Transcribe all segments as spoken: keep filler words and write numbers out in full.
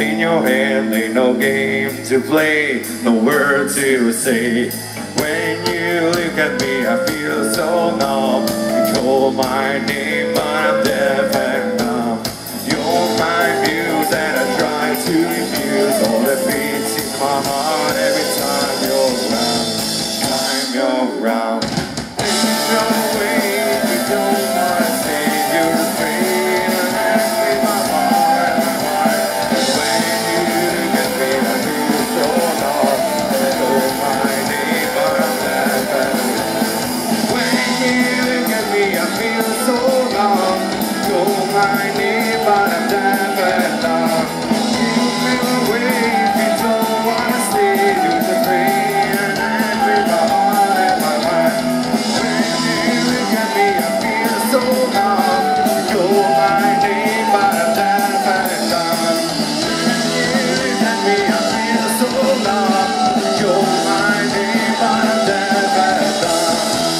in your hand, ain't no game to play, no word to say. When you look at me, I feel so numb. You call my name, but I'm deaf and numb. You're my muse, and I try to refuse all the beats in my heart every time you're around. Time you're around. There's no way you don't wanna say you're afraid of asking my heart, my heart. When you look at me, I feel so numb. You call my name, but I'm deaf and numb. When you look at me, I feel so numb. You call my name, but I'm deaf and dumb. You feel away if you don't wanna stay. You're afraid of asking my heart and my heart. When you look at me, I feel so numb. You call my name, but I'm deaf and dumb. When you look at me, I feel so numb. You call my name, but I'm deaf and dumb.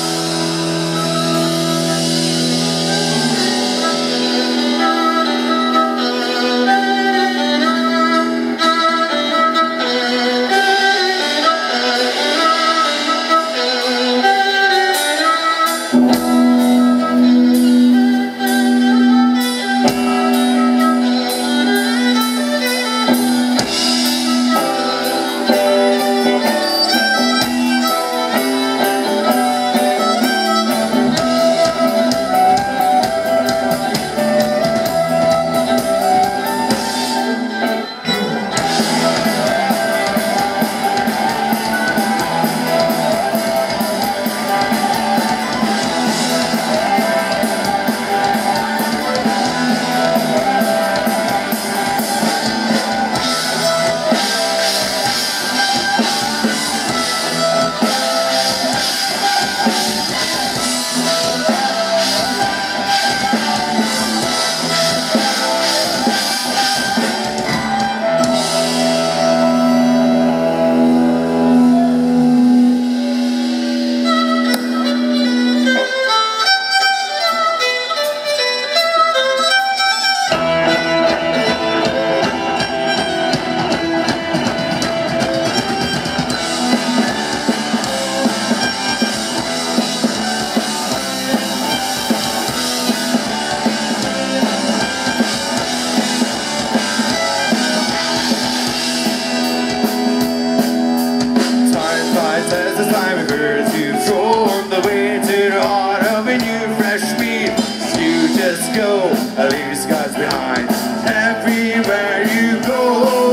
As the time hurts you from the way to the heart of a new fresh beat. You just go, I leave your scars behind everywhere you go.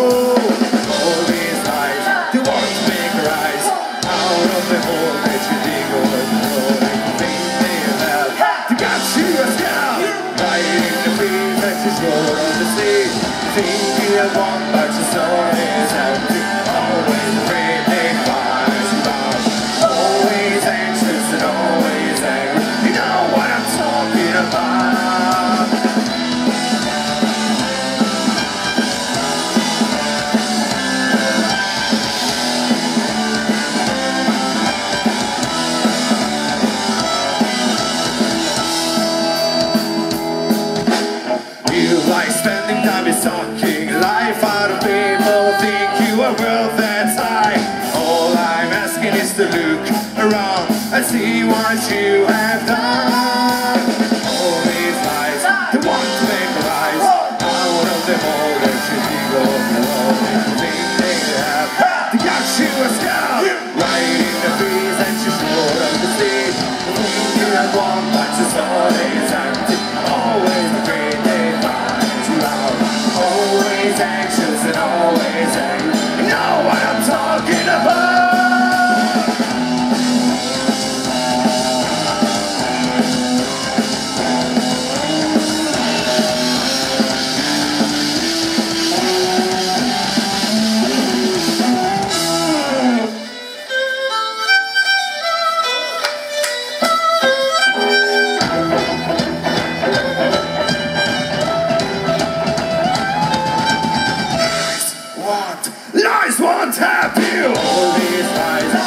All these lies, they want to make a rise out of the hole that you dig over the road. And you think they have to got you a scout right in the breeze that you shore on the sea. You think you have one, but your soul is empty. Always afraid they find. Always anxious and always angry. You know what I'm talking about. You like spending time is talking life out of people. Think you are worth that time. All I'm asking is to look around and see what you have done. All these lies, they want to make a rise out of the hole that you dig on the road. And you think they have to got you a scout right in the breeze that you shore of the sea. You think you have one, but your soul is empty. Always afraid they find you out. Always anxious and always angry. You know what I'm talking about. Nice one, tap you! All these lies